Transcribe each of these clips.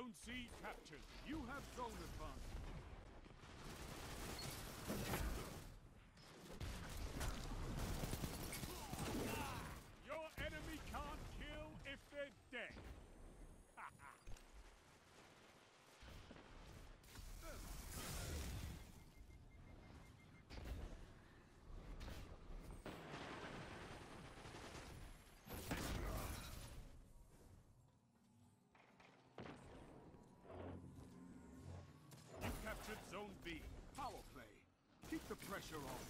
Zone C captured. You have zone advantage. Your enemy can't kill if they're dead. You captured Zone B. Power play. Keep the pressure on.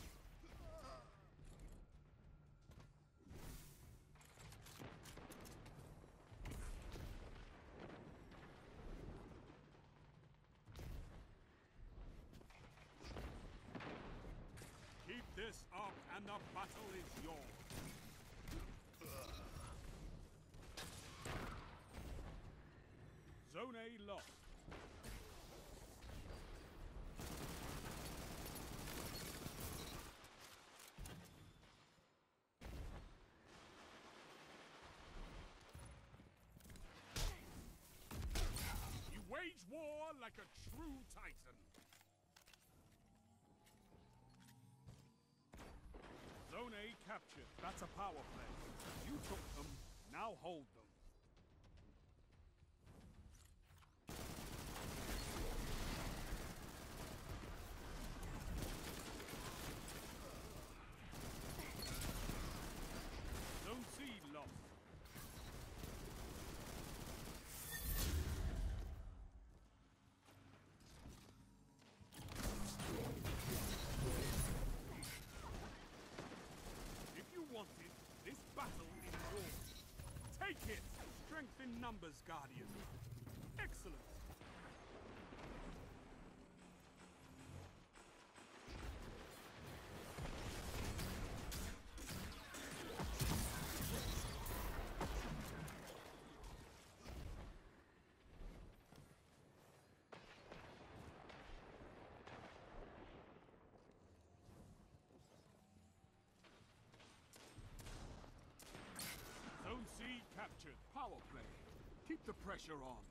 Keep this up and the battle is yours. Zone A lost. You wage war like a true titan. Zone A captured. That's a power play. You took them, now hold them. Zone C lost. If you want it, this battle is yours. Take it! Strength in numbers, Guardian. Excellent! Zone C captured. Power play. Keep the pressure on.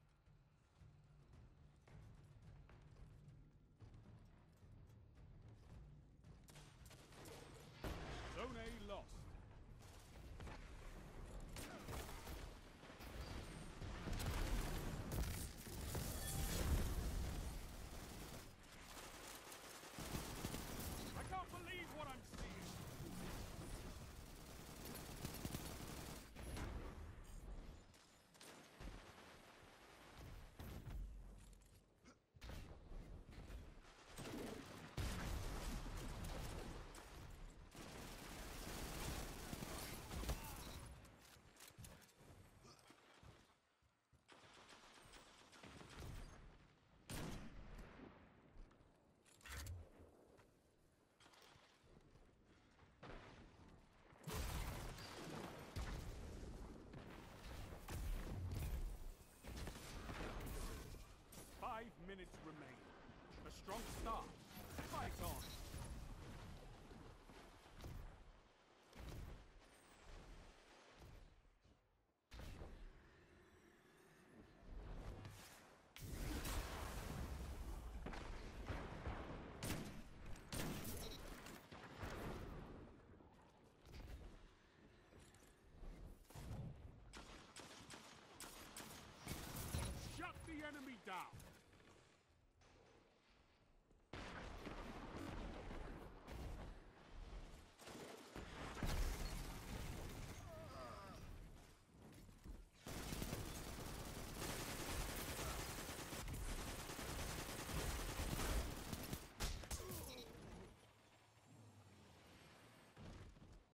Zone A lost. I can't believe what I'm seeing. Five minutes remain. A strong start.